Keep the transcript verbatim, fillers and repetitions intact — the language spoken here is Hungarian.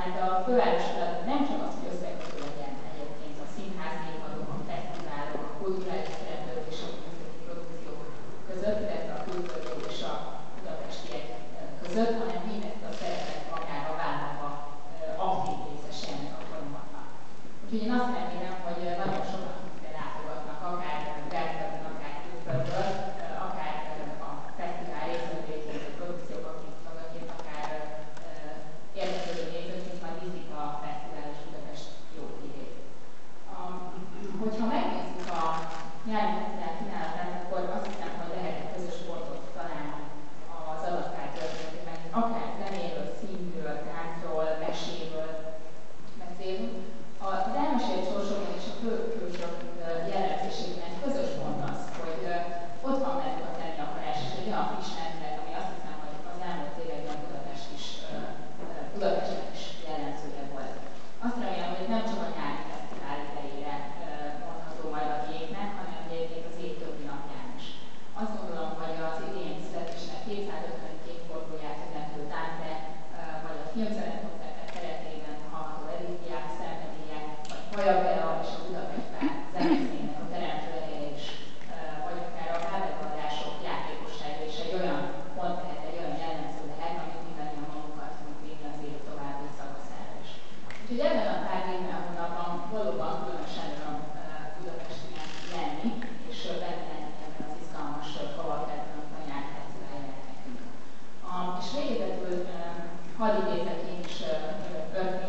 Tehát a főváros feladat nem csak az, hogy összekötő legyen egyébként a színház névadók, a fesztiválok, a kulturális szereplők és a művészeti produkciók között, illetve a külföldiek és a budapestiek között, hanem mindezt a szerepet magára vállalva aktív részese ennek a folyamatnak. Úgyhogy én azt remélem, hogy nagyon sokan ide látogatnak, akár belföldön, akár külföldről, akár a fesztivál részvevőként, a produkciók aktívaként, akár érdeklődő nézőként majd viszik a fesztivál és Budapest jó hírét. Hogyha megnézzük a nyári fesztivál kínálatát, akkor azt hiszem, hogy lehet egy közös pontot találni az adattár történetében, akár zenéről, színről, táncról, meséről beszélünk. Az elmesélt sorsokban és a főhősök jellemzésében egy közös pont az, hogy ott van bennük a tenni akarás, és egy olyan friss lendület, ami azt hiszem, hogy az elmúlt években Budapest is, Budapestnek is jellemzője volt. Azt remélem, hogy nem csak a nyári fesztivál idejére mondható majd a diéknek, hanem egyébként az év többi napján is. Azt gondolom, hogy az idén születésnek kétszázötvenedik évfordulóját ünneplő Dante, vagy a filmzenekoncertek keretében hallható Edith Piaf szenvedélye, vagy Kaja Bea és a Budapest Bár zeneszének a teremtő ereje is, vagy akár a kábelvallások játékossága is egy olyan pont lehet, egy olyan jellemző lehet, amit mindannyian magunkat tudunk vinni az év további szakaszára is. Úgyhogy ebben a pár évben hónapban valóban különösen öröm Budapesten lenni, és benne lenni ebben az izgalmas kavalkádban, amit a nyári fesztivál jelent nekünk. És végezetül hadd idézek én is